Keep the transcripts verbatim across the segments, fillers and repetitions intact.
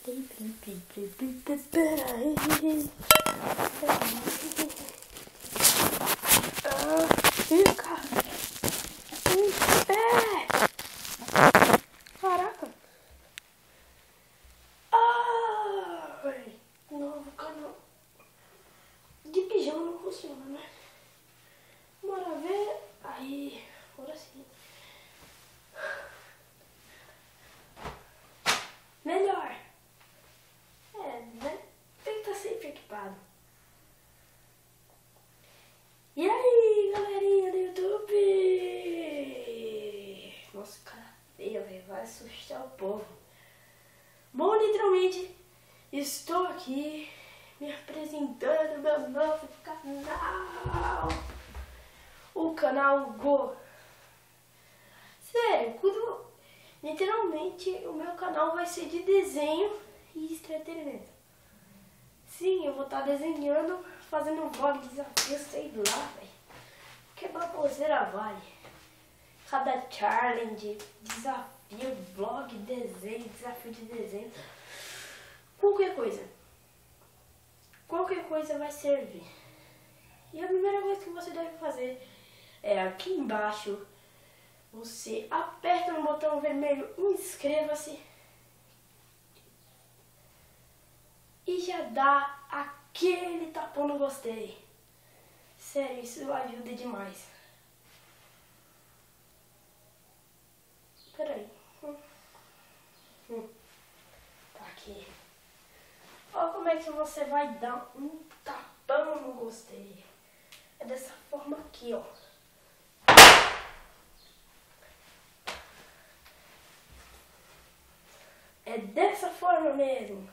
Peraí. Ah, fica em pé. Caraca. Ai, novo canal. De pijama não funciona, né? Bora ver. Aí, agora sim. Melhor. É, né? Tem que estar sempre equipado. E aí, galerinha do YouTube? Nossa, cara feia, velho. Vai assustar o povo. Bom, literalmente, estou aqui me apresentando no meu novo canal. O canal Go. Sério, quando, literalmente o meu canal vai ser de desenho e entretenimento. Sim, eu vou estar desenhando, fazendo um vlog, desafio, sei lá, velho. Que baboseira vai. Cada challenge, desafio, vlog, desenho, desafio de desenho. Qualquer coisa. Qualquer coisa vai servir. E a primeira coisa que você deve fazer é aqui embaixo. Você aperta no botão vermelho, inscreva-se. E já dá aquele tapão no gostei. Sério, isso ajuda demais. Peraí. Hum. Hum. Tá aqui. Olha como é que você vai dar um tapão no gostei. É dessa forma aqui, ó. É dessa forma mesmo.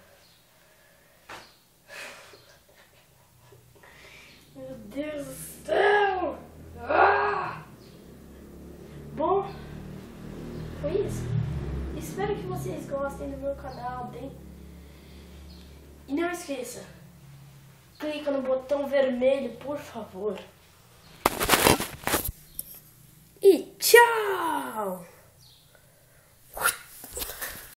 Meu Deus do céu! Ah! Bom, foi isso. Espero que vocês gostem do meu canal, bem? E não esqueça, clica no botão vermelho, por favor. E tchau!